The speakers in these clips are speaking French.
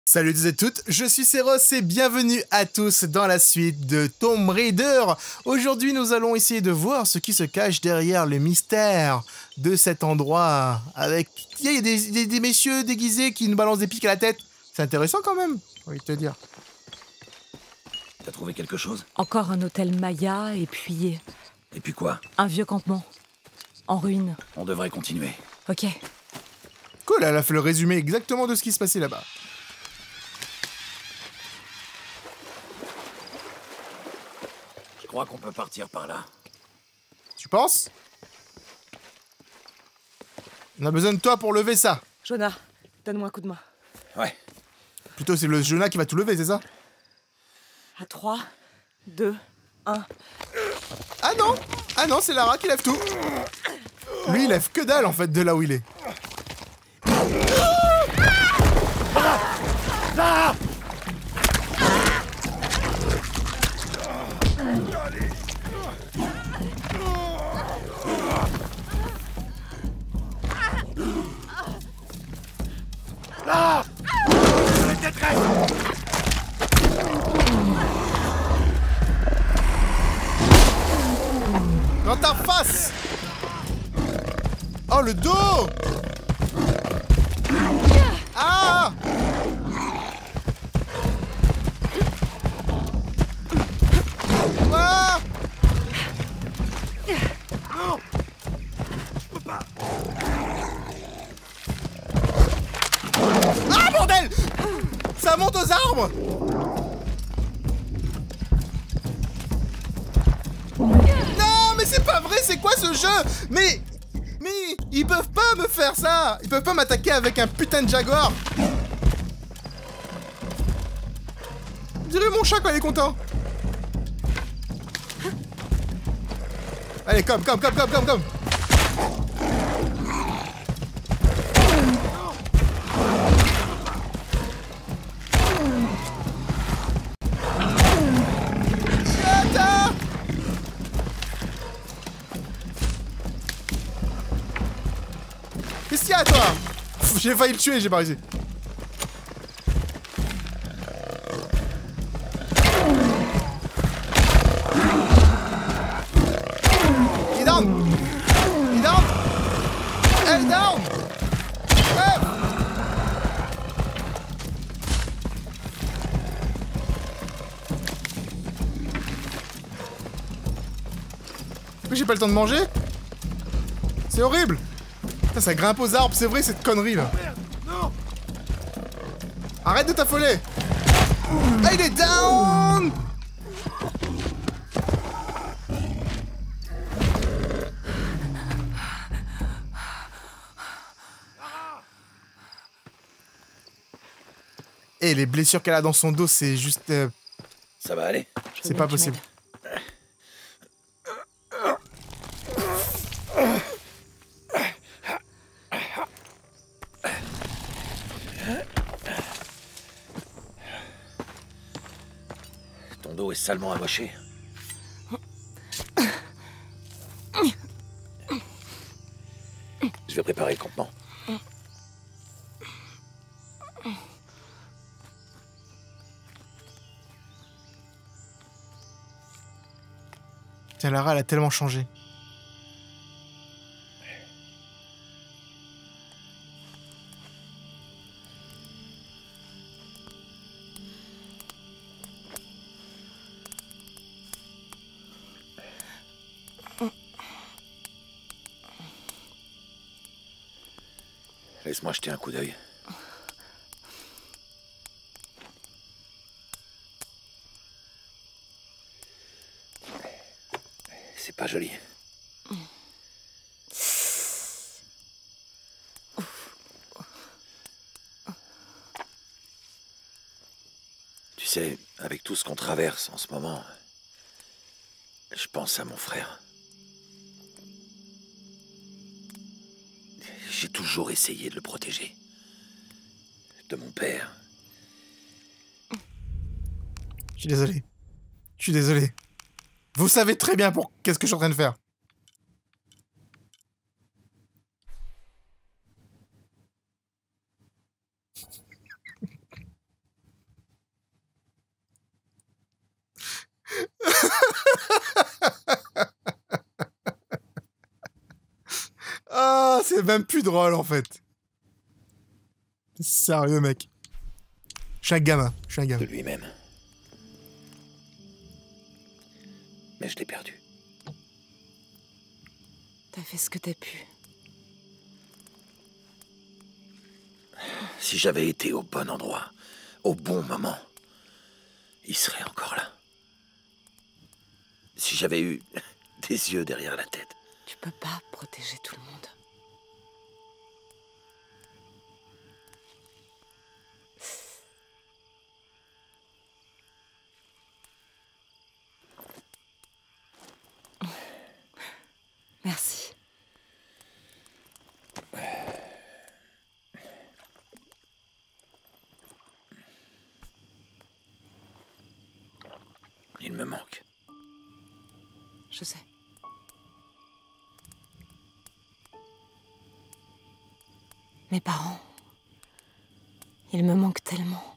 Salut à tous et toutes, je suis Seros et bienvenue à tous dans la suite de Tomb Raider. Aujourd'hui, nous allons essayer de voir ce qui se cache derrière le mystère de cet endroit. Avec, il y a des messieurs déguisés qui nous balancent des pics à la tête. C'est intéressant quand même, j'ai envie de te dire. T'as trouvé quelque chose? Encore un hôtel Maya et puis Et puis quoi? un vieux campement. En ruine. On devrait continuer. Ok. Cool, elle a fait le résumé exactement de ce qui se passait là-bas. Je crois qu'on peut partir par là. Tu penses? On a besoin de toi pour lever ça. Jonah, donne-moi un coup de main. Ouais. Plutôt c'est le Jonah qui va tout lever, c'est ça? À 3, 2, 1. Ah non! Ah non, c'est Lara qui lève tout. Lui, il lève que dalle en fait de là où il est. Dans ta face! Oh, le dos! Ah! Ah! Non! Je peux pas! Ah, bordel! Ça monte aux arbres! Non, mais c'est pas vrai, c'est quoi ce jeu? Mais ils peuvent pas me faire ça! Ils peuvent pas m'attaquer avec un putain de jaguar! On dirait mon chat quand il est content! Allez, comme! Yata! Qu'est-ce qu'il y a, toi? J'ai failli le tuer, j'ai pas réussi. Il est down! Il est down! Elle est down! Ouais. Pourquoi j'ai pas le temps de manger? C'est horrible! Putain, ça grimpe aux arbres, c'est vrai cette connerie là. Non! Arrête de t'affoler! Ah, il est down! Et les blessures qu'elle a dans son dos, c'est juste... Ça va aller? c'est pas possible. Ton dos est salement amoché. Je vais préparer le campement. Tiens, Lara, elle a tellement changé. Laisse-moi jeter un coup d'œil. C'est pas joli. Tu sais, avec tout ce qu'on traverse en ce moment, je pense à mon frère. J'ai toujours essayé de le protéger. De mon père. Je suis désolé. Je suis désolé. Vous savez très bien pour qu'est-ce que je suis en train de faire. C'est même plus drôle en fait. Sérieux mec. Je suis un gamin, je suis un gamin. De lui-même. Mais je l'ai perdu. T'as fait ce que t'as pu. Si j'avais été au bon endroit, au bon moment, il serait encore là. Si j'avais eu des yeux derrière la tête. Tu peux pas protéger tout le monde. Merci. Il me manque. Je sais. Mes parents, ils me manquent tellement.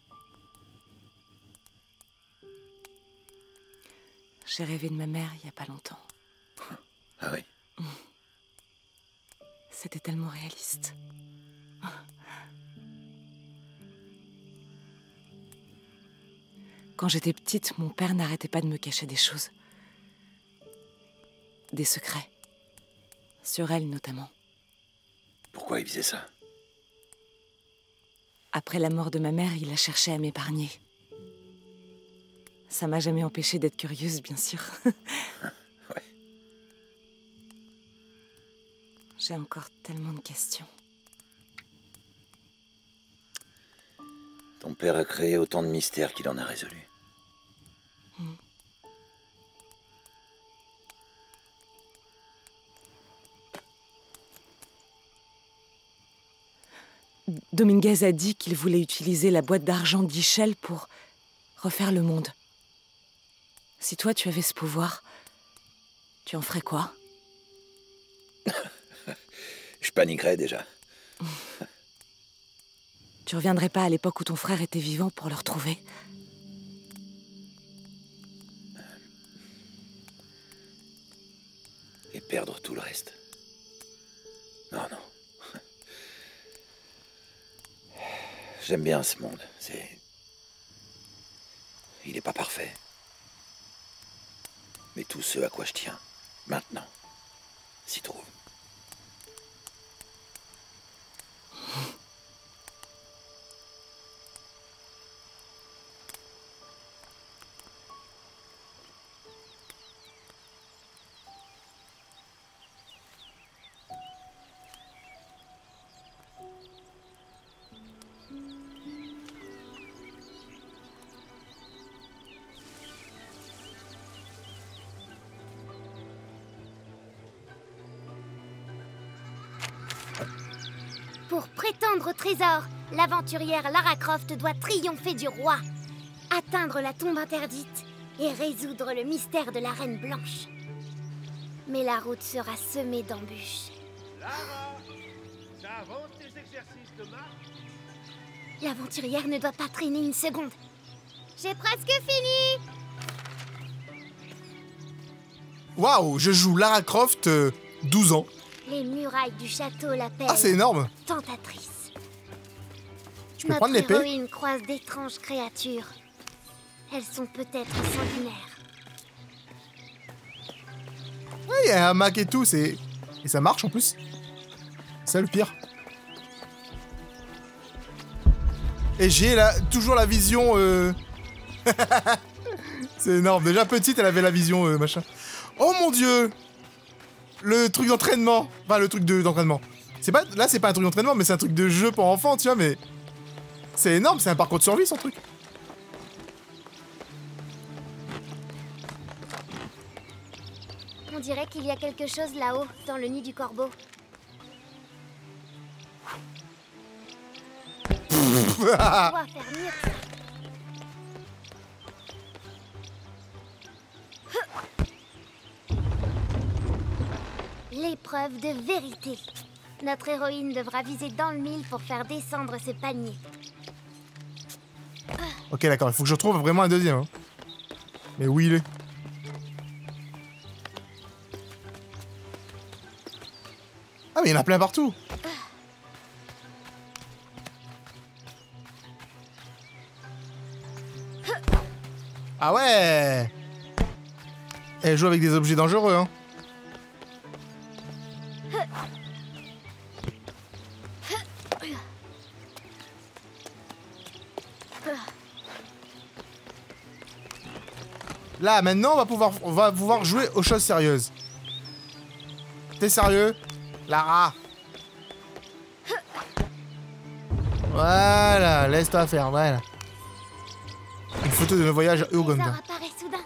J'ai rêvé de ma mère il y a pas longtemps. Ah oui? C'était tellement réaliste. Quand j'étais petite, mon père n'arrêtait pas de me cacher des choses. Des secrets. Sur elle, notamment. Pourquoi il faisait ça? Après la mort de ma mère, il a cherché à m'épargner. Ça m'a jamais empêchée d'être curieuse, bien sûr. Ouais. J'ai encore tellement de questions. Ton père a créé autant de mystères qu'il en a résolus. Dominguez a dit qu'il voulait utiliser la boîte d'argent d'Ischel pour refaire le monde. Si toi, tu avais ce pouvoir, tu en ferais quoi? Je paniquerais déjà. Tu reviendrais pas à l'époque où ton frère était vivant pour le retrouver? Et perdre tout le reste. Non, non. J'aime bien ce monde. Il n'est pas parfait. Mais tout ce à quoi je tiens, maintenant, s'y trouve. Pour prétendre au trésor, l'aventurière Lara Croft doit triompher du roi, atteindre la tombe interdite et résoudre le mystère de la Reine Blanche. Mais la route sera semée d'embûches. Lara, ça avance tes exercices de marche? L'aventurière ne doit pas traîner une seconde. J'ai presque fini. Waouh, je joue Lara Croft, 12 ans. Les murailles du château l'appellent. Ah, c'est énorme. Tentatrice. Je peux prendre l'épée? Notre héroïne croise d'étranges créatures. Elles sont peut-être sanguinaires. Ouais, il y a un hamac et tout, c'est... Et ça marche en plus. C'est ça le pire. Et j'ai toujours la vision... C'est énorme. Déjà petite, elle avait la vision machin. Oh mon dieu! Le truc d'entraînement. Enfin, le truc d'entraînement. C'est pas... Là, c'est pas un truc d'entraînement, mais c'est un truc de jeu pour enfants, tu vois, mais... C'est énorme, c'est un parcours de survie, son truc. On dirait qu'il y a quelque chose là-haut, dans le nid du corbeau. On doit faire mieux que ça. L'épreuve de vérité. Notre héroïne devra viser dans le mille pour faire descendre ce panier. Ok, d'accord, il faut que je retrouve vraiment un deuxième. Hein. Mais où il est? Ah mais il y en a plein partout. Ah ouais. Elle joue avec des objets dangereux, hein. Là, maintenant, on va pouvoir jouer aux choses sérieuses. T'es sérieux, Lara? Voilà, laisse-toi faire, voilà. Une photo de nos voyages à Uganda. apparaît soudain.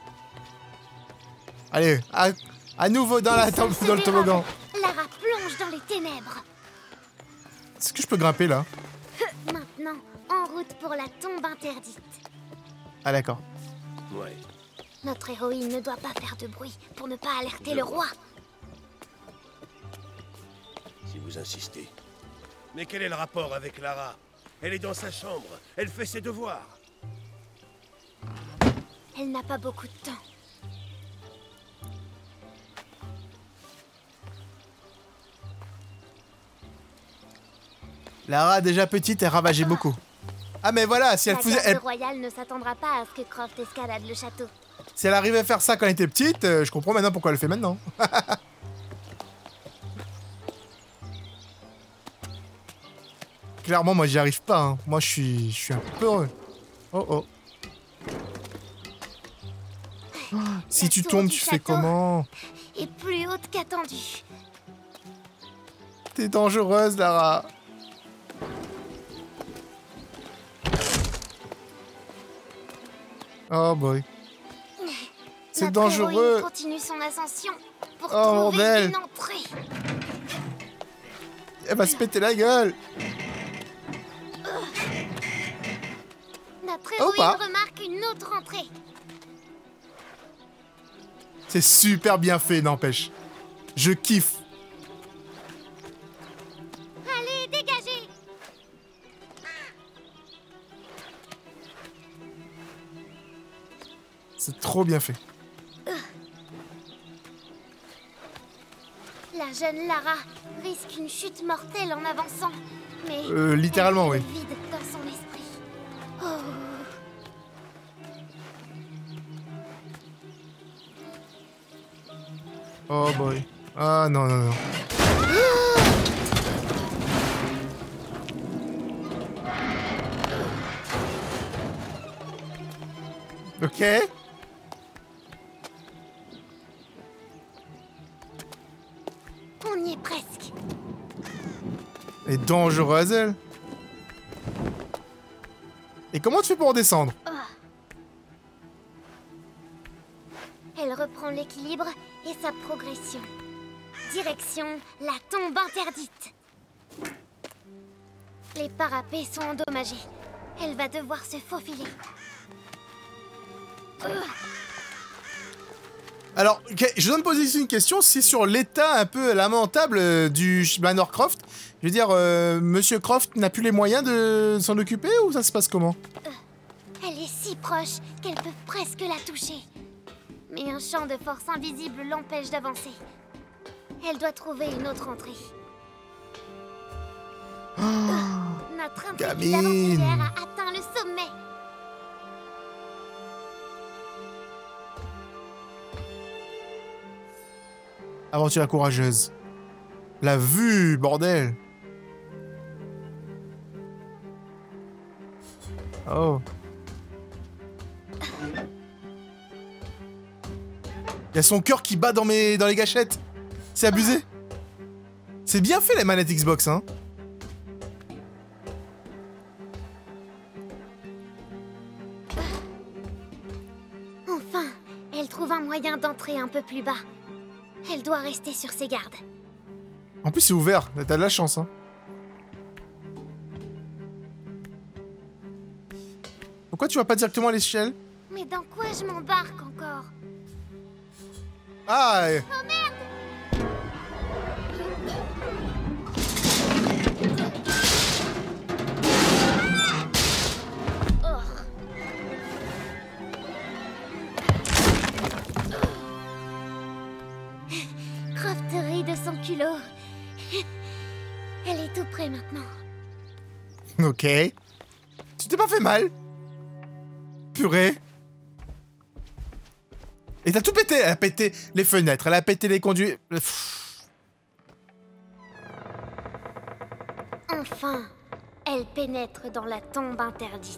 Allez, à nouveau dans le toboggan. Lara plonge dans les ténèbres. Est-ce que je peux grimper là? Maintenant, en route pour la tombe interdite. Ah d'accord. Ouais. Notre héroïne ne doit pas faire de bruit pour ne pas alerter le roi. Si vous insistez. Mais quel est le rapport avec Lara? Elle est dans sa chambre, elle fait ses devoirs. Elle n'a pas beaucoup de temps. Lara, déjà petite, elle ravageait beaucoup. Ah mais voilà, si elle faisait... La garde royale ne s'attendra pas à ce que Croft escalade le château. Si elle arrivait à faire ça quand elle était petite, je comprends maintenant pourquoi elle le fait maintenant. Clairement, moi j'y arrive pas. Hein. Moi je suis un peu heureux. Oh oh. Si tu tombes, tu fais comment? Et plus haute qu'attendu. T'es dangereuse, Lara. Oh boy. C'est dangereux. Notre continue son ascension pour Oh, trouver bordel. une entrée. Elle va se péter la gueule. Notre Oh, héroïne pas. remarque une autre entrée. C'est super bien fait, n'empêche. Je kiffe. Allez, dégagez. C'est trop bien fait. La jeune Lara risque une chute mortelle en avançant. Mais Littéralement, elle oui. vide dans son esprit. Oh. Oh boy. Ah non, non, non. Ok. On y est presque. Elle est dangereuse, elle. Et comment tu fais pour redescendre? Elle reprend l'équilibre et sa progression. Direction la tombe interdite. Les parapets sont endommagés. Elle va devoir se faufiler. Alors, ok, je dois me poser ici une question, c'est sur l'état un peu lamentable du Manor Croft. Je veux dire, Monsieur Croft n'a plus les moyens de s'en occuper ou ça se passe comment? Elle est si proche qu'elle peut presque la toucher. Mais un champ de force invisible l'empêche d'avancer. Elle doit trouver une autre entrée. Notre intrépide gamine. aventurière a atteint le sommet. Aventure courageuse. La vue, bordel. Oh. Il y a son cœur qui bat dans les gâchettes. C'est abusé. C'est bien fait les manettes Xbox, hein. Enfin, elle trouve un moyen d'entrer un peu plus bas. Elle doit rester sur ses gardes. En plus c'est ouvert, t'as de la chance, hein. Pourquoi tu vas pas directement à l'échelle? Mais dans quoi je m'embarque encore? Ah ouais. Oh merde! Croft rit de son culot. tout prêt maintenant. Ok. Tu t'es pas fait mal. Purée. Et t'as tout pété. Elle a pété les fenêtres, elle a pété les conduits. Enfin, elle pénètre dans la tombe interdite.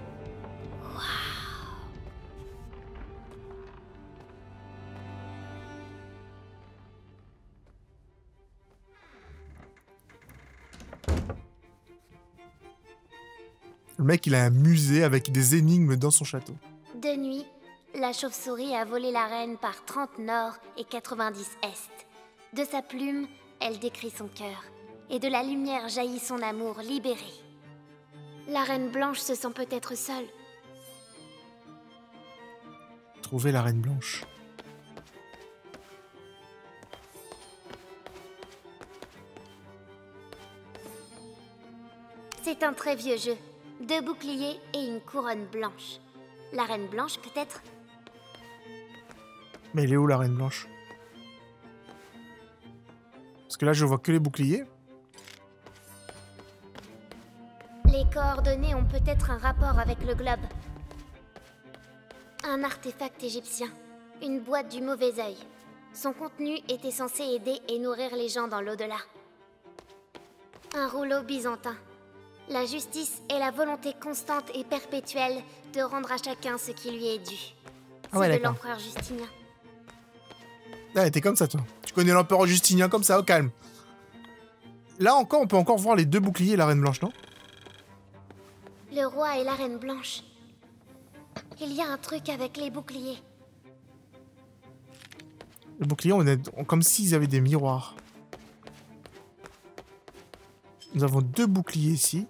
Le mec, il a un musée avec des énigmes dans son château. De nuit, la chauve-souris a volé la reine par 30 nord et 90 est. De sa plume, elle décrit son cœur. Et de la lumière jaillit son amour libéré. La reine blanche se sent peut-être seule. Trouver la reine blanche. C'est un très vieux jeu. 2 boucliers et une couronne blanche. La reine blanche, peut-être? Mais elle est où la reine blanche? Parce que là, je vois que les boucliers. Les coordonnées ont peut-être un rapport avec le globe. Un artefact égyptien. Une boîte du mauvais œil. Son contenu était censé aider et nourrir les gens dans l'au-delà. Un rouleau byzantin. La justice est la volonté constante et perpétuelle de rendre à chacun ce qui lui est dû. Ah ouais, C'est de d'accord. l'empereur Justinien. Ah, t'es comme ça, toi. Tu connais l'empereur Justinien comme ça, au calme. Là encore, on peut encore voir les 2 boucliers et la reine blanche, non? Le roi et la reine blanche. Il y a un truc avec les boucliers. Les boucliers, comme s'ils avaient des miroirs. Nous avons 2 boucliers ici.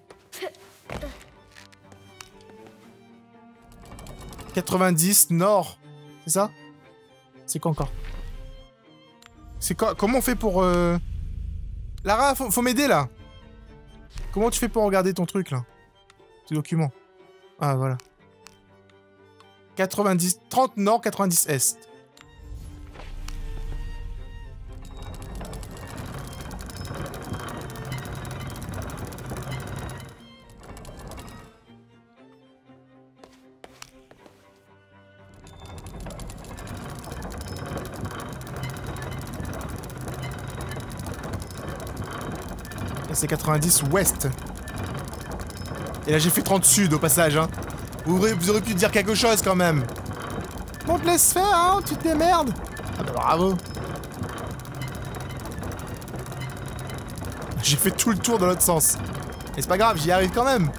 90 nord. C'est ça? C'est quoi encore? C'est quoi? Comment on fait pour... Lara, faut m'aider là. Comment tu fais pour regarder ton truc là? Ce document. Ah voilà. 90... 30 nord, 90 est. C'est 90 ouest. Et là j'ai fait 30 sud au passage, hein. Vous aurez pu dire quelque chose quand même. On te laisse faire, hein, tu te démerdes. Ah bah bravo. J'ai fait tout le tour dans l'autre sens. Et c'est pas grave, j'y arrive quand même.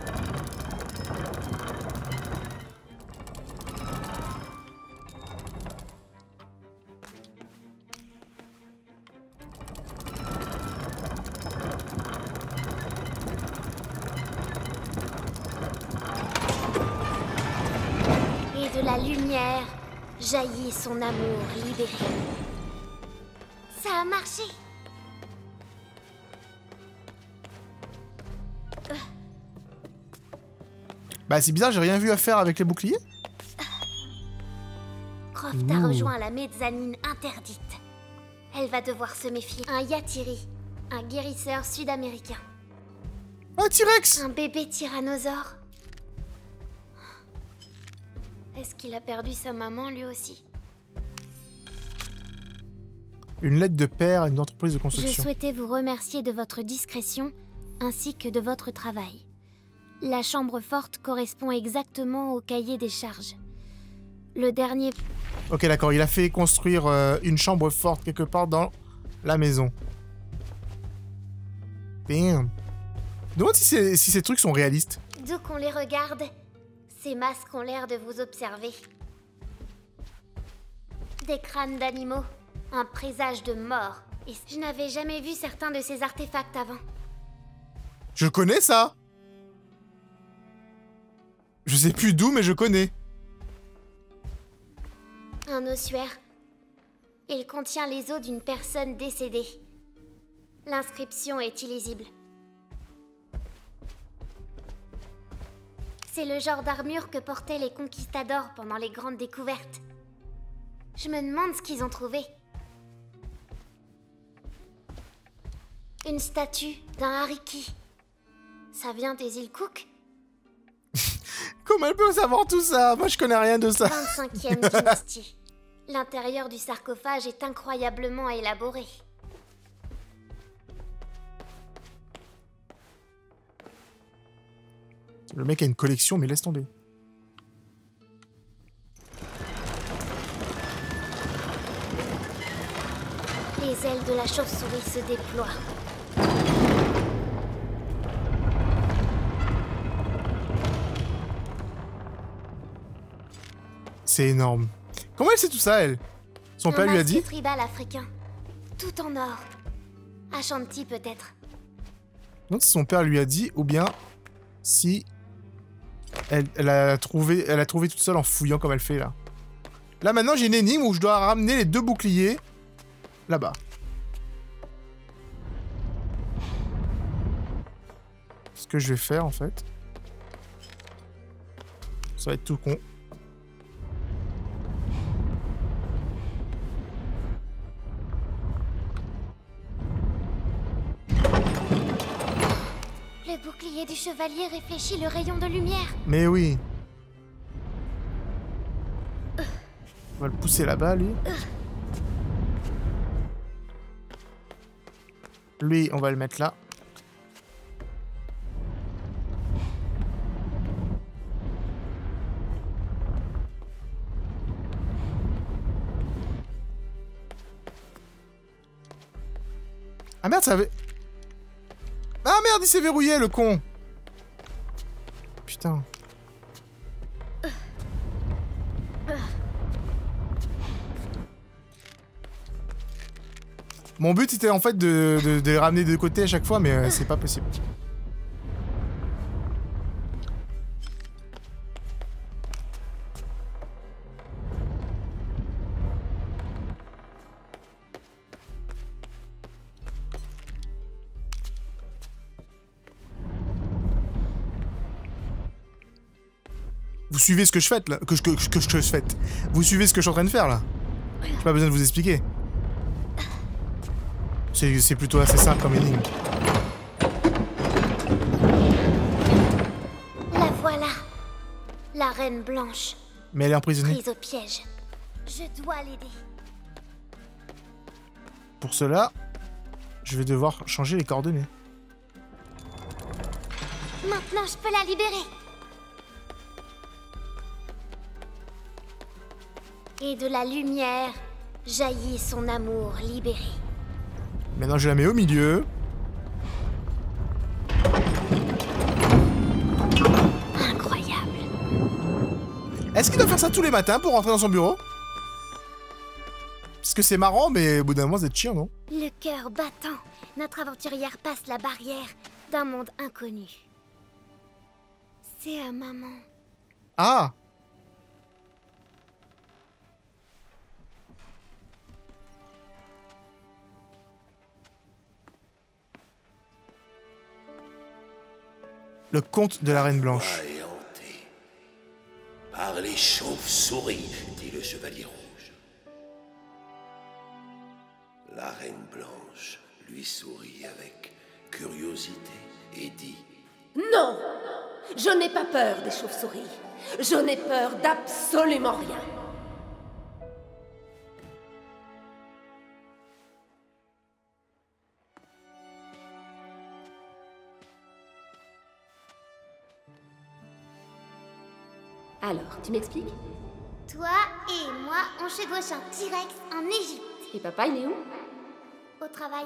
De la lumière jaillit son amour libéré. Ça a marché. Bah c'est bizarre, j'ai rien vu à faire avec les boucliers. Croft a rejoint la mezzanine interdite. Elle va devoir se méfier. Un Yatiri, un guérisseur sud-américain. Un T-Rex. Un bébé tyrannosaure. Est-ce qu'il a perdu sa maman lui aussi? Une lettre de père à une entreprise de Je construction. souhaitais vous remercier de votre discrétion ainsi que de votre travail. La chambre forte correspond exactement au cahier des charges. Le dernier... Ok d'accord, il a fait construire une chambre forte quelque part dans la maison. Damn. Demande si ces trucs sont réalistes. D'où qu'on les regarde, ces masques ont l'air de vous observer. Des crânes d'animaux, un présage de mort. Et je n'avais jamais vu certains de ces artefacts avant. Je connais ça. Je sais plus d'où, mais je connais. Un ossuaire. Il contient les os d'une personne décédée. L'inscription est illisible. C'est le genre d'armure que portaient les conquistadors pendant les grandes découvertes. Je me demande ce qu'ils ont trouvé. Une statue d'un hariki. Ça vient des îles Cook? Comment elle peut savoir tout ça? Moi, je connais rien de ça. 25e dynastie. L'intérieur du sarcophage est incroyablement élaboré. Le mec a une collection, mais laisse tomber. Les ailes de la chauve-souris se déploient. C'est énorme. Comment elle sait tout ça, elle? Son père lui a dit? Un tribal africain. Tout en or. Ashanti peut-être. Non, si son père lui a dit, ou bien si elle a trouvé toute seule en fouillant comme elle fait là. Là maintenant j'ai une énigme où je dois ramener les 2 boucliers là-bas. Ce que je vais faire en fait, ça va être tout con. Le bouclier du chevalier réfléchit le rayon de lumière. Mais oui. On va le pousser là-bas, lui. Lui, on va le mettre là. Ah merde, ça avait... Ah merde, il s'est verrouillé, le con. Putain. Mon but était en fait de les ramener de côté à chaque fois, mais c'est pas possible. Vous suivez ce que je fais là, que je fais. Vous suivez ce que je suis en train de faire là. J'ai pas besoin de vous expliquer. C'est plutôt assez simple comme énigme. La voilà. La reine blanche. Mais elle est emprisonnée. Prise au piège. Je dois l'aider. Pour cela, je vais devoir changer les coordonnées. Maintenant, je peux la libérer. Et de la lumière jaillit son amour libéré. Maintenant, je la mets au milieu. Incroyable. Est-ce qu'il doit faire ça tous les matins pour rentrer dans son bureau? Parce que c'est marrant, mais au bout d'un moment, c'est chiant, non? Le cœur battant, notre aventurière passe la barrière d'un monde inconnu. C'est à maman. Ah! Le conte de la Reine Blanche. La voie est hantée par les chauves-souris, dit le chevalier rouge. La Reine Blanche lui sourit avec curiosité et dit: Non! Je n'ai pas peur des chauves-souris. Je n'ai peur d'absolument rien. Alors, tu m'expliques? Toi et moi, on chevauche un T-Rex en Égypte. Et papa, il est où? Au travail.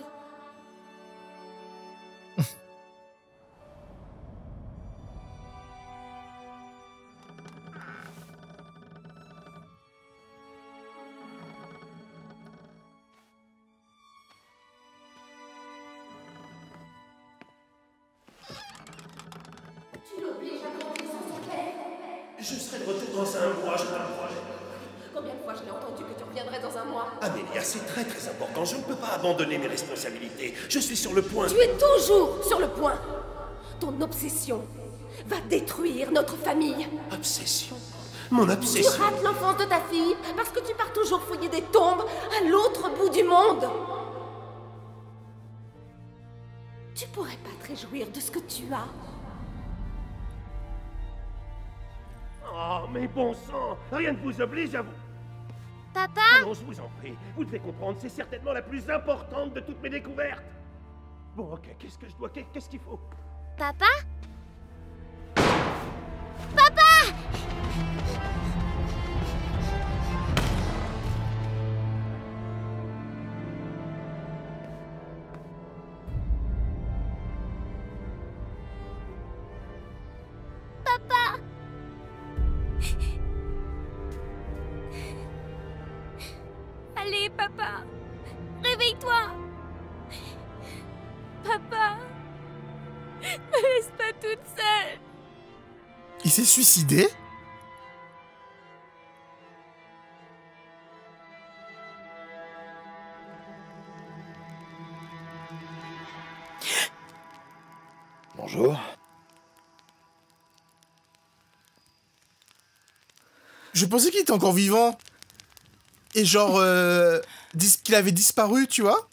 Je serai de retour dans un mois, je crois. Combien de fois je l'ai entendu que tu reviendrais dans un mois? Amélia, c'est très très important. Je ne peux pas abandonner mes responsabilités. Je suis sur le point. Tu es toujours sur le point. Ton obsession va détruire notre famille. Obsession? Mon Tu obsession? rates l'enfance de ta fille parce que tu pars toujours fouiller des tombes à l'autre bout du monde. Tu pourrais pas te réjouir de ce que tu as? Oh, mais bon sang, rien ne vous oblige à vous... Papa? Allons, je vous en prie, vous devez comprendre, c'est certainement la plus importante de toutes mes découvertes. Bon, ok, qu'est-ce que je dois... Qu'est-ce qu'il faut? Papa? Papa! Papa! Allez, papa! Réveille-toi! Papa! Me laisse pas toute seule! Il s'est suicidé? Bonjour. Je pensais qu'il était encore vivant. Et genre, qu'il avait disparu, tu vois?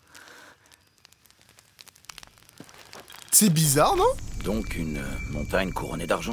C'est bizarre, non? Donc une montagne couronnée d'argent.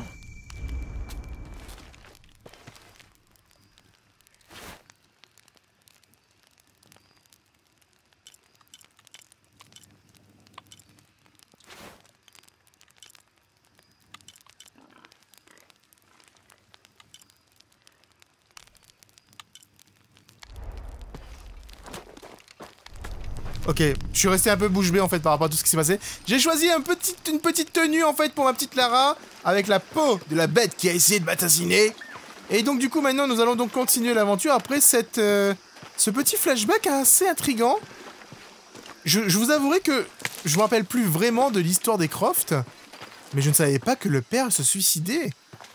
Ok, je suis resté un peu bouche bée en fait par rapport à tout ce qui s'est passé. J'ai choisi une petite tenue en fait pour ma petite Lara, avec la peau de la bête qui a essayé de m'assassiner. Et donc du coup maintenant nous allons donc continuer l'aventure après ce petit flashback assez intriguant. Je vous avouerai que je me rappelle plus vraiment de l'histoire des Croft, mais je ne savais pas que le père se suicidait.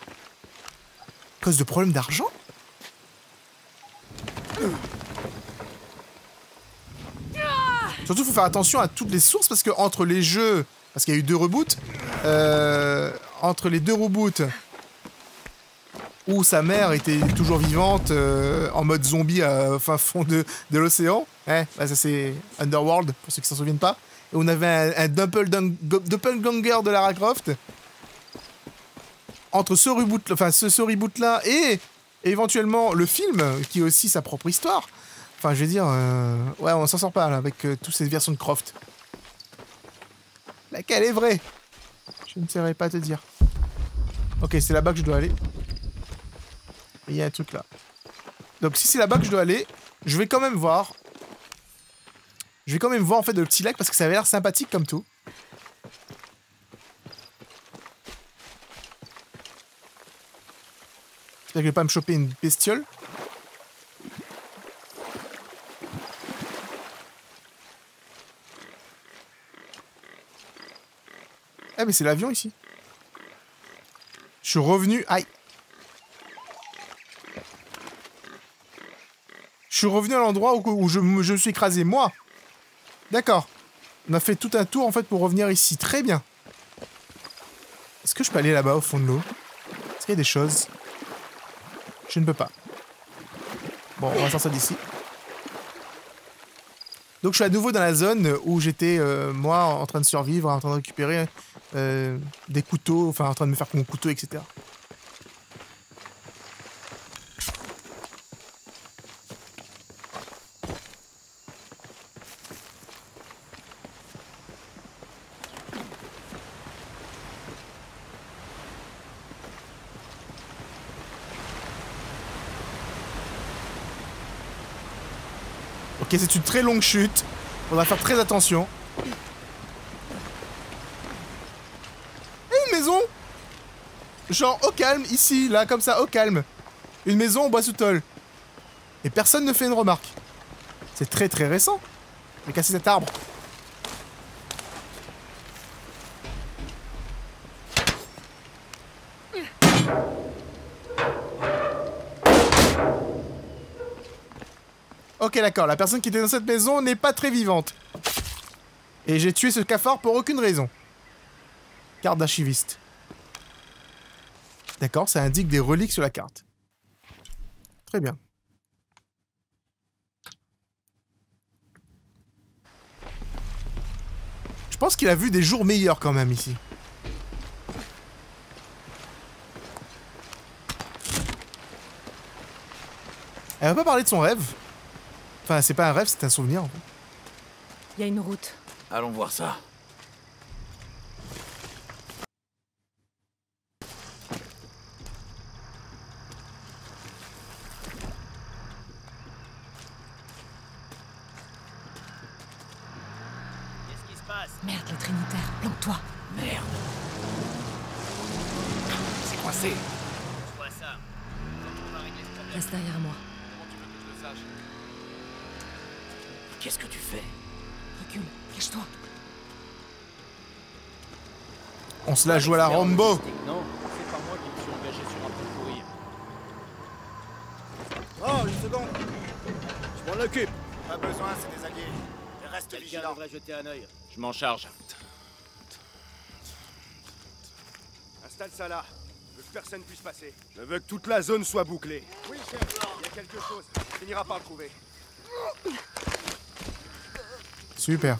À cause de problèmes d'argent? Surtout, il faut faire attention à toutes les sources parce que entre les jeux, parce qu'il y a eu 2 reboots, entre les 2 reboots où sa mère était toujours vivante en mode zombie au fin fond de l'océan, bah ça c'est Underworld pour ceux qui s'en souviennent pas, et on avait un doppelganger de Lara Croft. Entre ce reboot là et éventuellement le film qui a aussi sa propre histoire. Enfin, je veux dire, ouais, on s'en sort pas là avec toutes ces versions de Croft. Laquelle est vraie? Je ne saurais pas te dire. Ok, c'est là-bas que je dois aller. Il y a un truc là. Donc si c'est là-bas que je dois aller, je vais quand même voir. Je vais quand même voir en fait le petit lac parce que ça avait l'air sympathique comme tout. J'espère que je vais pas me choper une bestiole. Ah mais c'est l'avion ici. Je suis revenu... Aïe. Je suis revenu à l'endroit où je me suis écrasé, moi. D'accord. On a fait tout un tour en fait pour revenir ici. Très bien. Est-ce que je peux aller là-bas au fond de l'eau? Est-ce qu'il y a des choses? Je ne peux pas. Bon, on va sortir d'ici. Donc je suis à nouveau dans la zone où j'étais, moi, en train de survivre, en train de récupérer des couteaux, enfin en train de me faire mon couteau, etc. Ok, c'est une très longue chute. On va faire très attention. Et une maison! Genre au calme, ici, là, comme ça, au calme. Une maison en bois sous tôle. Et personne ne fait une remarque. C'est très très récent. J'ai cassé cet arbre. Ok, d'accord, la personne qui était dans cette maison n'est pas très vivante. Et j'ai tué ce cafard pour aucune raison. Carte d'archiviste. D'accord, ça indique des reliques sur la carte. Très bien. Je pense qu'il a vu des jours meilleurs quand même ici. Elle va pas parler de son rêve. Enfin, c'est pas un rêve, c'est un souvenir en fait. Il y a une route. Allons voir ça. Qu'est-ce qui se passe? Merde, les Trinitaires, planque-toi. Merde. C'est coincé. Je vois ça. Comment on va régler ce problème? Reste derrière moi. Comment tu veux que je le sache? Qu'est-ce que tu fais? Recule, cache-toi. On se la joue à la Rambo. Non, c'est pas moi qui me suis engagé sur un peu de courir. Oh, une seconde. Je m'en occupe. Pas besoin, c'est des alliés. Reste Quelqu'un vigilant. devrait jeter un œil. Je m'en charge. Installe ça là. Je veux que personne puisse passer. Je veux que toute la zone soit bouclée. Oui, chef. Il y a quelque chose. On finira par le trouver. Super.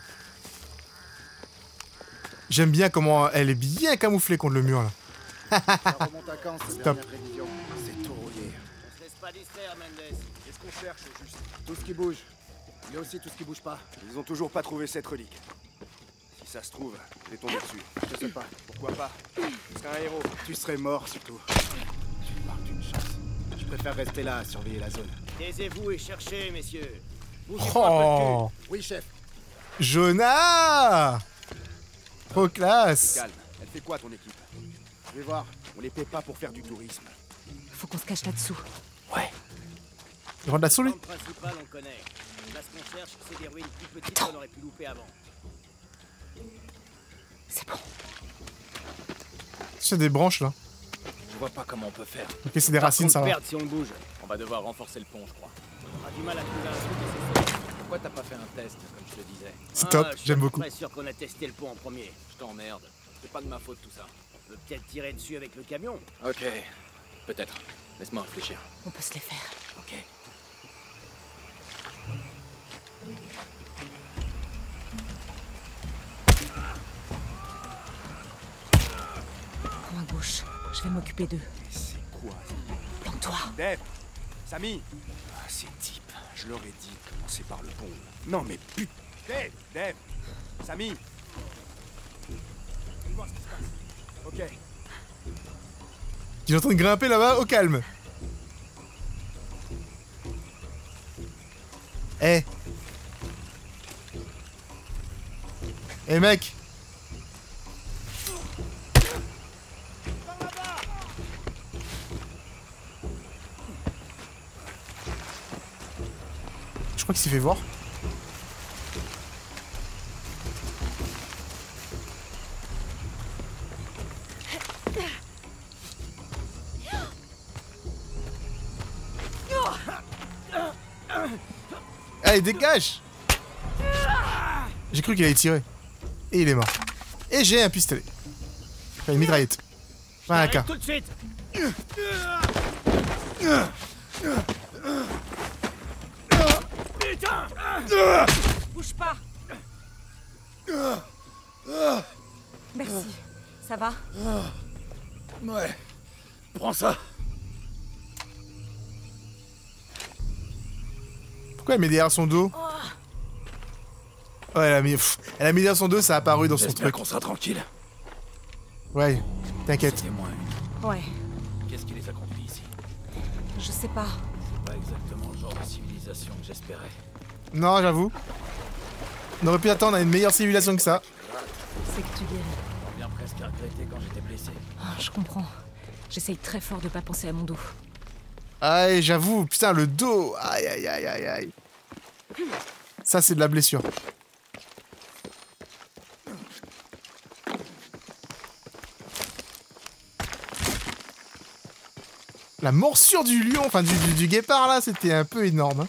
J'aime bien comment elle est bien camouflée contre le mur là. Ça remonte à quand cette Stop. dernière prévision? C'est tout rouillé. On se laisse pas distraire, Mendes. Qu'est-ce qu'on cherche au juste? Tout ce qui bouge. Il y a aussi tout ce qui bouge pas. Ils ont toujours pas trouvé cette relique. Si ça se trouve, je vais tomber dessus. Je sais pas. Pourquoi pas? Tu serais un héros. Tu serais mort surtout. Tu parles d'une chance. Je préfère rester là à surveiller la zone. Taisez-vous et cherchez, messieurs. Bougez pas un peu Oh, Oui, chef. Jonah. Trop classe. Calme. Elle fait quoi ton équipe? Je vais voir. On les paie pas pour faire du tourisme. Faut qu'on se cache là-dessous. Ouais. Il rentre là-dessous lui. Le plan principal, on le connaît. Là, ce qu'on cherche, c'est des ruines plus petites qu'on aurait pu louper avant. C'est bon. C'est des branches là. Je vois pas comment on peut faire. Ok, c'est des racines, ça va. Perdre si on le bouge. On va devoir renforcer le pont, je crois. On aura du mal à trouver un truc et c'est ça. Pourquoi t'as pas fait un test, comme je te disais? C'est top, j'aime beaucoup. Je suis pas sûr qu'on a testé le pont en premier. Je t'emmerde. C'est pas de ma faute tout ça. On peut peut-être tirer dessus avec le camion. Ok. Peut-être. Laisse-moi réfléchir. On peut se les faire. Ok. Prends à gauche. Je vais m'occuper d'eux. C'est quoi? Planque-toi. Dave! Samy! Ah, ces types, je leur ai dit de commencer par le pont. Non mais putain! Dave! Dave! Samy! On va voir ce qui se passe. Ok. Il est en train de grimper là-bas au calme. Eh. Eh mec. Je crois qu'il s'est fait voir. Allez, dégage! J'ai cru qu'il allait tirer. Et il est mort. Et j'ai un pistolet. Enfin, une mitraillette. Enfin, un AK. Tout de suite. Putain! Bouge pas. Merci. Ça va? Ouais. Prends ça. Pourquoi elle met derrière son dos? Ouais, elle a mis derrière son dos, ça a apparu dans son J'espère truc. qu'on sera tranquille. Ouais, t'inquiète. C'était moins une. Ouais. Qu'est-ce qui les a conduits ici? Je sais pas. C'est pas exactement le genre de civilisation que j'espérais. Non, j'avoue. On aurait pu attendre à une meilleure civilisation que ça. C'est que tu guéris. J'ai bien presque regretté quand j'étais blessé. Ah, je comprends. J'essaye très fort de pas penser à mon dos. Aïe, j'avoue, putain, le dos. Aïe, aïe, aïe, aïe, aïe. Ça, c'est de la blessure. La morsure du lion, enfin du guépard là, c'était un peu énorme. Hein.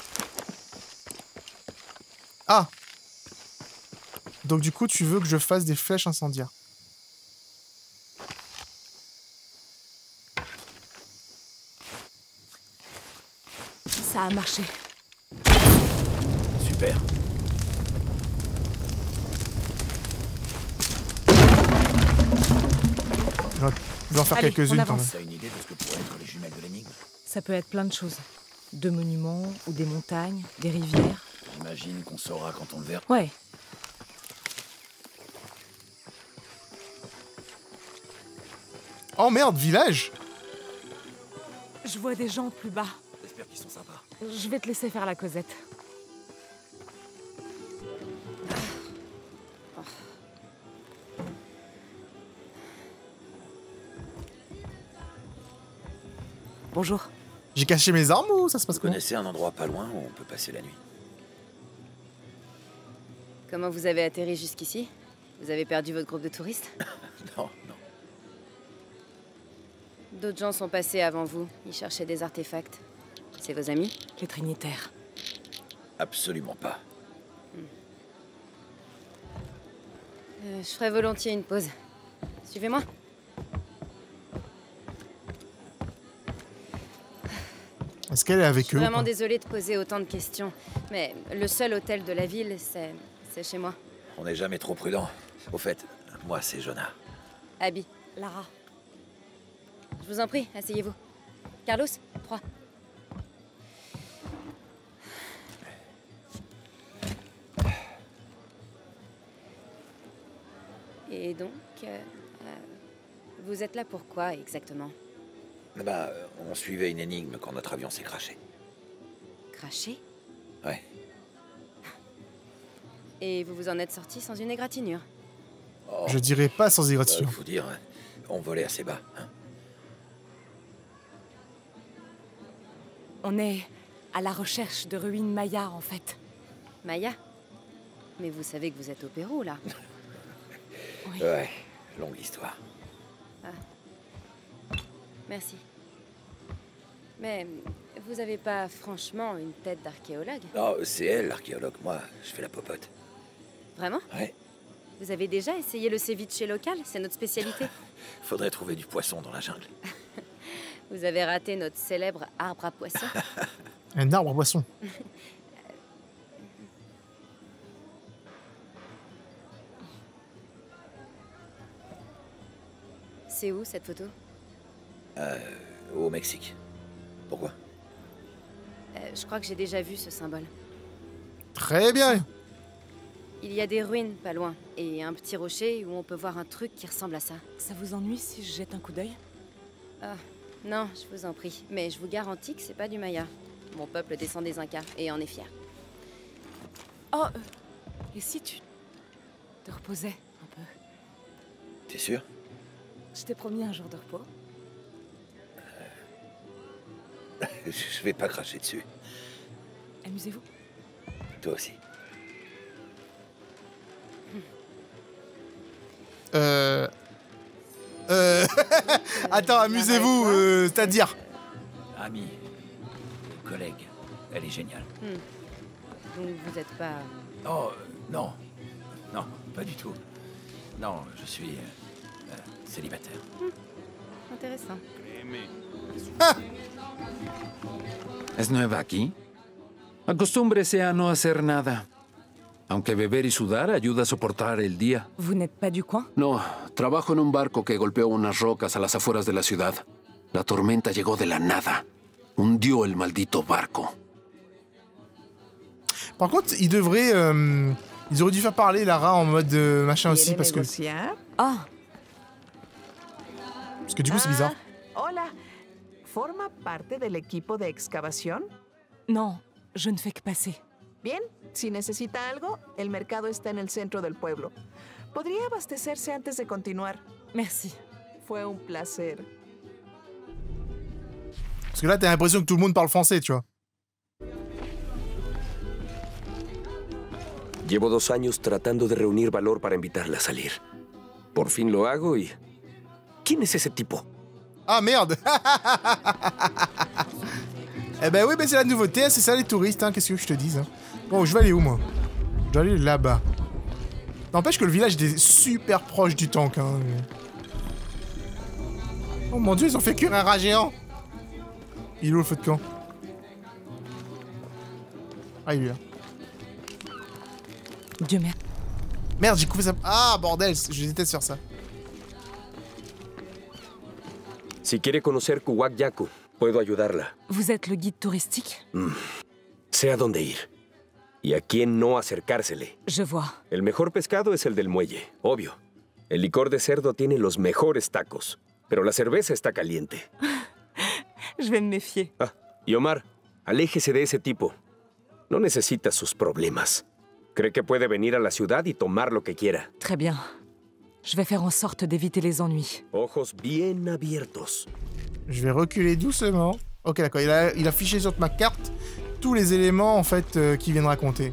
Ah! Donc du coup, tu veux que je fasse des flèches incendiaires. Ça a marché. Super. Je vais en faire Allez, quelques-unes on quand même. avance. T'as une idée de ce que pourraient être les jumelles de l'énigme? Ça peut être plein de choses. De monuments, ou des montagnes, des rivières. J'imagine qu'on saura quand on le verra. Ouais. Oh merde, village! Je vois des gens plus bas. J'espère qu'ils sont sympas. Je vais te laisser faire la causette. Bonjour. J'ai caché mes armes ou ça se passe Vous comment? connaissez un endroit pas loin où on peut passer la nuit? Comment vous avez atterri jusqu'ici? Vous avez perdu votre groupe de touristes? Non, non. D'autres gens sont passés avant vous. Ils cherchaient des artefacts. C'est vos amis? Les Trinitaires. Absolument pas. Je ferais volontiers une pause. Suivez-moi. Est-ce qu'elle est Je avec suis eux ou vraiment pas? désolée de poser autant de questions. Mais le seul hôtel de la ville, c'est chez moi. On n'est jamais trop prudent. Au fait, moi c'est Jonah. Abby. Lara. Je vous en prie, asseyez-vous. Carlos, 3. Et donc, vous êtes là pour quoi exactement? Bah, on suivait une énigme quand notre avion s'est crashé. Craché? Ouais. Et vous vous en êtes sorti sans une égratignure? Oh, Je dirais pas sans égratignure. faut dire, on volait assez bas. Hein. On est à la recherche de ruines mayas, en fait. Maya? Mais vous savez que vous êtes au Pérou, là. Oui. Ouais, longue histoire. Merci. Mais vous avez pas franchement une tête d'archéologue? Non, c'est elle l'archéologue. Moi, je fais la popote. Vraiment? Ouais. Vous avez déjà essayé le ceviche local? C'est notre spécialité. Faudrait trouver du poisson dans la jungle. Vous avez raté notre célèbre arbre à poissons. Un arbre à poisson. C'est où cette photo? Au Mexique. Pourquoi? Je crois que j'ai déjà vu ce symbole. Très bien. Il y a des ruines pas loin et un petit rocher où on peut voir un truc qui ressemble à ça. Ça vous ennuie si je jette un coup d'œil? Ah, non, je vous en prie. Mais je vous garantis que c'est pas du Maya. Mon peuple descend des Incas et en est fier. Oh, et si tu te reposais un peu? T'es sûr? Je t'ai promis un jour de repos. Je vais pas cracher dessus. Amusez-vous. Toi aussi. Attends, amusez-vous, c'est-à-dire. Ami, collègue, elle est géniale. Donc vous êtes pas... Oh, non. Non, pas du tout. Non, je suis célibataire. Intéressant. ¿Es nueva aquí? Acostúmbrese a no hacer nada. Aunque beber y sudar ayuda a soportar el día. Vous n'êtes pas du coin? No, trabajo en un barco que golpeó unas rocas a las afueras de la ciudad. La tormenta llegó de la nada. Hundió el maldito barco. Par contre, ils auraient dû faire parler Lara en mode machin aussi parce que Ah, du coup c'est bizarre. Hola. ¿Forma parte del equipo de excavación? non, je ne fais que passer. Bien, si necesita algo, el mercado está en el centro del pueblo. Podría abastecerse antes de continuar. Merci. Fue un placer. Parce que là t'as l'impression que tout le monde parle français, tu vois. Llevo 2 años tratando de reunir valor para invitarla a salir. Por fin lo hago y... ¿Quién es ese tipo? Ah merde. Eh ben oui, mais c'est la nouveauté, hein, c'est ça les touristes, hein, qu'est-ce que je te dise. Hein. Bon, je vais aller où moi? Je dois aller là-bas. N'empêche que le village est super proche du tank. Hein. Oh mon dieu, ils ont fait cuire un rat géant. Il est où le feu de camp? Ah, il est là. Dieu merci. Merde, j'ai coupé ça. Ah, bordel, je déteste faire ça. Si quiere conocer Kuwak Yaku, puedo ayudarla. Vous êtes le guide touristique? Sé a dónde ir. Y a quién no acercársele. Je vois. El mejor pescado es el del muelle, obvio. El licor de cerdo tiene los mejores tacos. Pero la cerveza está caliente. Je vais me méfier. Ah, y Omar, aléjese de ese tipo. No necesita sus problemas. Cree que puede venir a la ciudad y tomar lo que quiera. Très bien. Je vais faire en sorte d'éviter les ennuis. Ojos bien abiertos. Je vais reculer doucement. Ok, d'accord. Il a affiché sur ma carte tous les éléments, en fait, qu'il vient de raconter.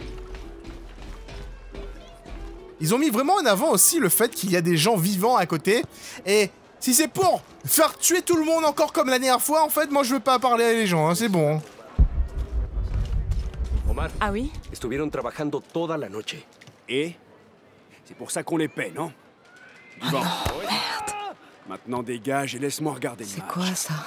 Ils ont mis vraiment en avant aussi le fait qu'il y a des gens vivants à côté. Et si c'est pour faire tuer tout le monde encore comme la dernière fois, en fait, moi, je veux pas parler à les gens, hein, c'est bon. Omar. Ah oui? Estuvieron trabajando toda la noche. Et c'est pour ça qu'on les paie, non? Oh non, merde. Maintenant dégage et laisse-moi regarder le match. C'est quoi ça?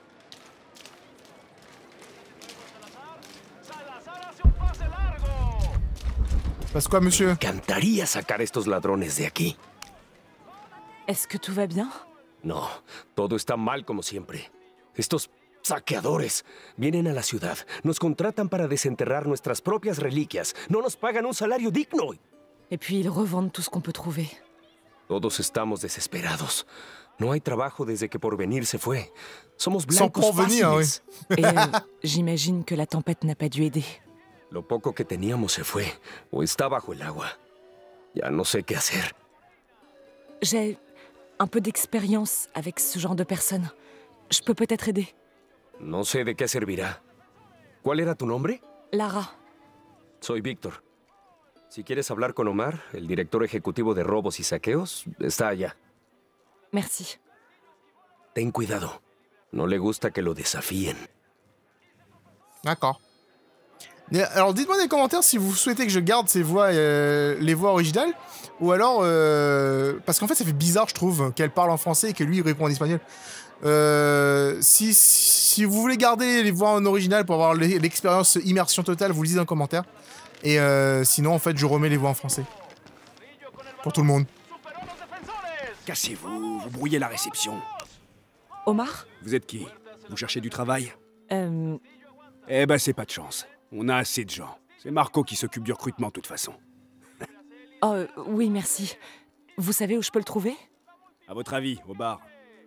Passe quoi, monsieur? Encantaría sacar estos ladrones de aquí. Est-ce que tout va bien? No, todo está mal como siempre. Estos saqueadores vienen a la ciudad, nos contratan para desenterrar nuestras propias reliquias, no nos pagan un salario digno. Et puis ils revendent tout ce qu'on peut trouver. Todos estamos desesperados. No hay trabajo desde que Porvenir se fue. Somos Sans blancos Porvenir, oui. fáciles. Et j'imagine que la tempête n'a pas dû aider. Lo poco que teníamos se fue, o está bajo el agua. Ya no sé qué hacer. J'ai un peu d'expérience avec ce genre de personnes. Je peux peut-être aider. No sé de qué servirá. ¿Cuál era tu nombre? Lara. Soy Víctor. Si quieres hablar con Omar, el director ejecutivo de robos y saqueos, está allá. Merci. Ten cuidado. No le gusta que lo desafíen. D'accord. Alors dites-moi dans les commentaires si vous souhaitez que je garde ces voix, les voix originales, ou alors parce qu'en fait ça fait bizarre je trouve qu'elle parle en français et que lui il répond en espagnol. Si vous voulez garder les voix en original pour avoir l'expérience immersion totale, vous le dites dans les commentaires. Et sinon en fait je remets les voix en français pour tout le monde. Cassez-vous, vous brouillez la réception. Omar? Vous êtes qui? Vous cherchez du travail? Eh ben c'est pas de chance. On a assez de gens. C'est Marco qui s'occupe du recrutement de toute façon. Oh, oui, merci. Vous savez où je peux le trouver? À votre avis, au bar.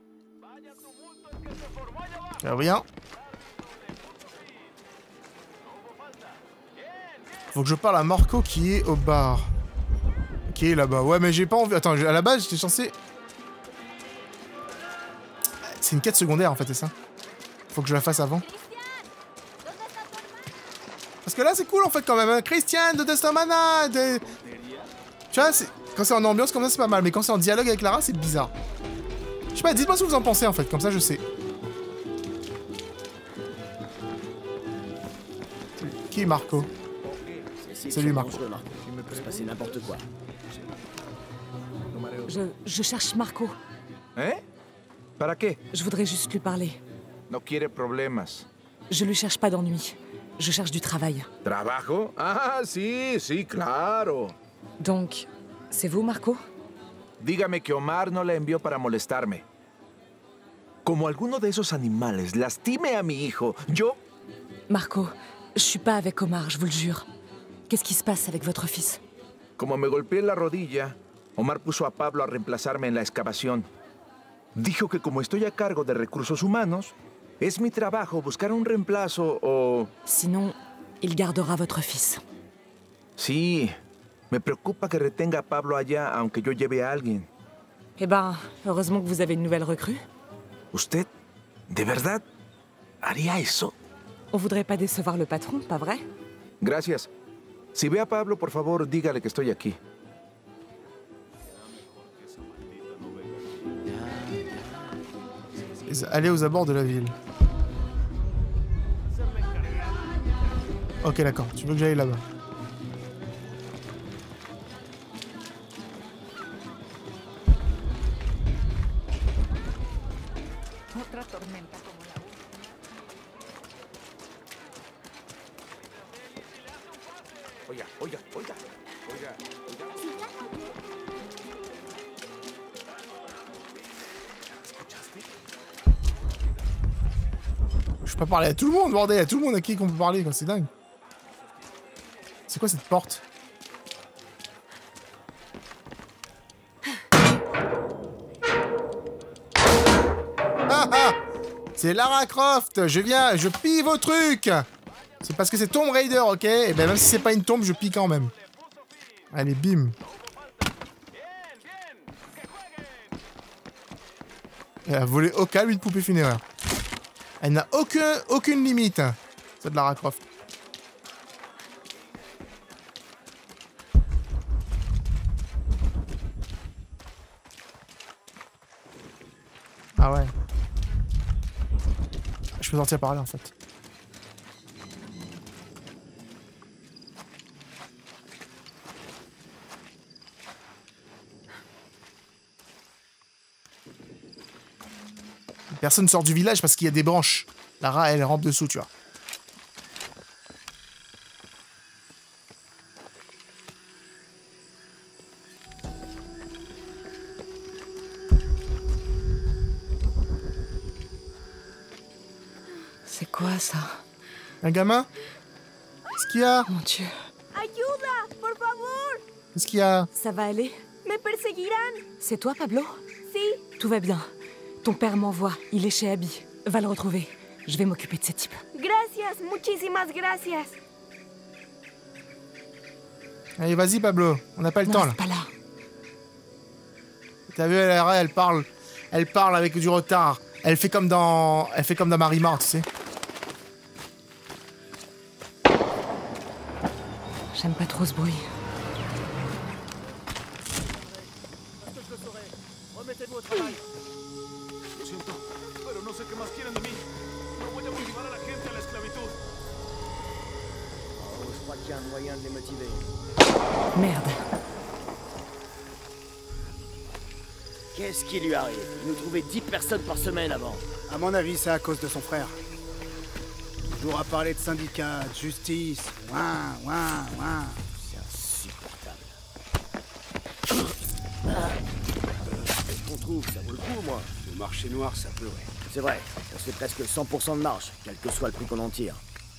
Rien. Faut que je parle à Marco qui est au bar. Qui est là-bas. Ouais, mais j'ai pas envie... Attends, à la base, j'étais censé... C'est une quête secondaire, en fait, c'est ça? Faut que je la fasse avant. Parce que là, c'est cool, en fait, quand même. Hein. Christian de Destamana de... Tu vois, quand c'est en ambiance comme ça, c'est pas mal. Mais quand c'est en dialogue avec Lara, c'est bizarre. Je sais pas, dites-moi ce que vous en pensez, en fait. Comme ça, je sais. Qui est Marco? Salut, Marco. Il me peut se passer n'importe quoi. Je cherche Marco. ¿Eh? ¿Para qué? Je voudrais juste lui parler. No quiere problemas. Je lui cherche pas d'ennui. Je cherche du travail. ¿Trabajo? Ah, sí, sí, claro. Donc, c'est vous, Marco? Dígame que Omar no la envió para molestarme. Como alguno de esos animales lastime a mi hijo, yo... Marco, je suis pas avec Omar, je vous le jure. Qu'est-ce qui se passe avec votre fils? Como me golpeé la rodilla, Omar puso a Pablo a reemplazarme en la excavación. Dijo que como estoy a cargo de recursos humanos, es mi trabajo buscar un reemplazo o... Sinon, il gardera votre fils. Sí, me preocupa que retenga a Pablo allá aunque yo lleve a alguien. Eh ben, heureusement que vous avez une nouvelle recrue. ¿Usted, de verdad, haría eso? On voudrait pas décevoir le patron, pas vrai? Gracias. Si ve a Pablo, por favor, dígale que estoy aquí. Allez aux abords de la ville. Ok, d'accord. Tu veux que j'aille là-bas? Oiga, oiga, oiga, oiga, oiga. ¿Escuchaste? peux parler à tout le monde, bordel, à tout le monde à qui qu'on peut parler, quoi, c'est dingue. C'est quoi cette porte? Ah ah! C'est Lara Croft, je viens, je pille vos trucs! C'est parce que c'est Tomb Raider, ok? Et ben même si c'est pas une tombe, je pille quand même. Allez, bim. Elle a volé au calme une poupée funéraire. Elle n'a aucune limite, cette Lara Croft. Ah ouais. Je peux sortir par là en fait. Personne sort du village parce qu'il y a des branches. Lara, elle rampe dessous, tu vois. C'est quoi ça? Un gamin? Qu'est-ce qu'il y a? Mon Dieu. Ayuda, por favor. Qu'est-ce qu'il y a? Ça va aller? Me perseguirán. C'est toi, Pablo? Si. Tout va bien. Ton père m'envoie. Il est chez Abby. Va le retrouver. Je vais m'occuper de ces types. Gracias, muchísimas gracias. Allez, vas-y, Pablo. On n'a pas le temps, là. Pas là. T'as vu, Lara, elle parle. Elle parle avec du retard. Elle fait comme dans Marimar, tu sais. J'aime pas trop ce bruit. Remettez-vous au travail. Lo siento, pero no sé qué más quieren de mí. No voy a motivar a la gente a la esclavitud. Oh, je crois qu'il y a un moyen de les motiver. Merde. Qu'est-ce qui lui arrive? Il nous trouvait 10 personnes par semaine avant. À mon avis, c'est à cause de son frère. Toujours à parler de syndicats, de justice. Ouin, ouin, ouin. C'est insupportable. Qu'est-ce qu'on trouve? Ça vaut le coup, moi. Le marché noir, ça peut, ouais. C'est vrai, on fait presque 100% de marge, quel que soit le prix qu'on en tire.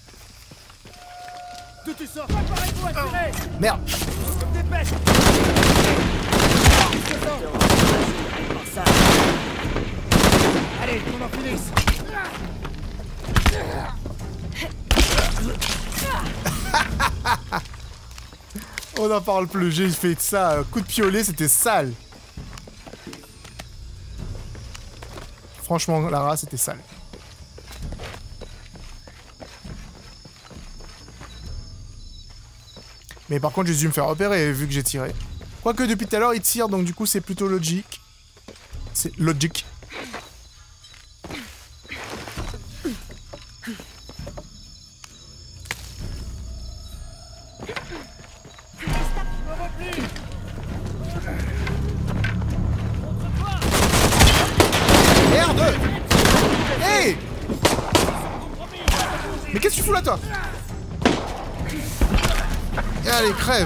D'où tu sors? Préparez-vous à tirer! Merde! Dépêche! Allez, qu'on en finisse! On n'en parle plus, j'ai fait ça, coup de piolet, c'était sale. Franchement, Lara, c'était sale. Mais par contre, j'ai dû me faire repérer vu que j'ai tiré. Quoique depuis tout à l'heure, il tire, donc du coup, c'est plutôt logique. C'est logique. Merde! Hey! Mais qu'est-ce que tu fous là, toi? Allez, crève!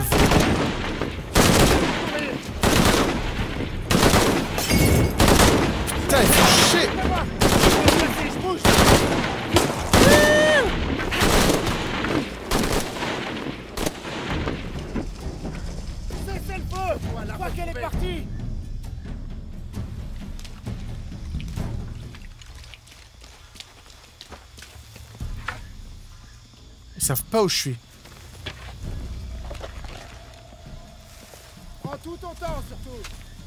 Putain, il fait chier! Cessez le feu! Je crois qu'elle est partie! Ils savent pas où je suis. Prends tout ton temps, surtout!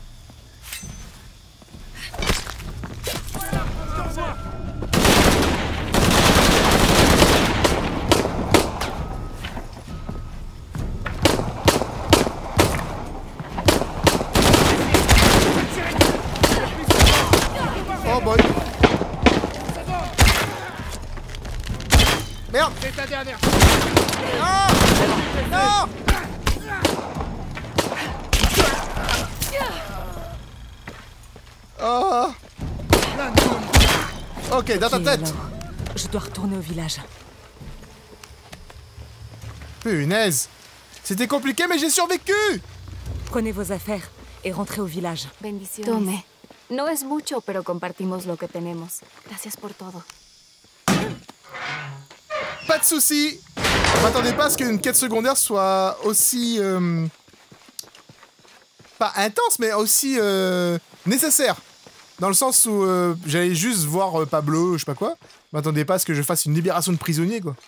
Oh boy! Merde! C'est ta dernière! Non! Non! Oh! Ok, dans ta tête! Alors, je dois retourner au village. Punaise! C'était compliqué, mais j'ai survécu! Prenez vos affaires et rentrez au village. Bendiciones. Tome. No es mucho, pero compartimos lo que tenemos. Gracias por todo. Pas de soucis. M'attendez pas à ce qu'une quête secondaire soit aussi... pas intense, mais aussi nécessaire. Dans le sens où j'allais juste voir Pablo, je sais pas quoi. M'attendez pas à ce que je fasse une libération de prisonniers, quoi.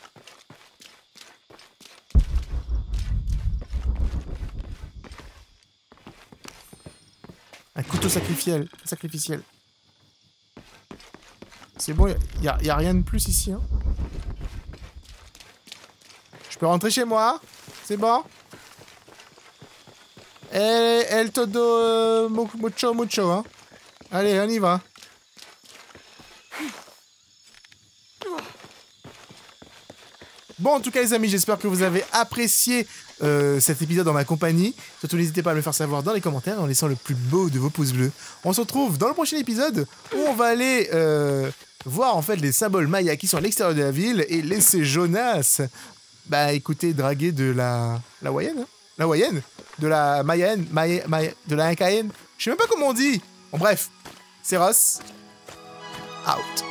Un couteau sacrificiel. C'est bon, y a rien de plus ici, hein. Je peux rentrer chez moi. C'est bon. El todo mucho, hein. Allez, on y va. Bon, en tout cas, les amis, j'espère que vous avez apprécié cet épisode en ma compagnie. Surtout, n'hésitez pas à me le faire savoir dans les commentaires en laissant le plus beau de vos pouces bleus. On se retrouve dans le prochain épisode où on va aller voir en fait les symboles mayas qui sont à l'extérieur de la ville et laisser Jonas, bah écoutez, draguer de la Wayenne, hein. La Wayenne, de la Mayenne, de la Incaenne. Je sais même pas comment on dit. Bon bref, c'est Ross. Out.